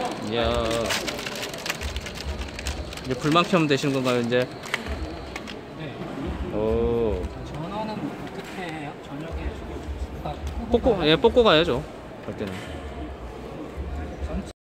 이야. 이제 불만 켜면 되시는 건가요, 이제? 네. 오. 전화는 어떻게 해요? 저녁에 뽑고, 예, 뽑고 가야죠. 갈 때는.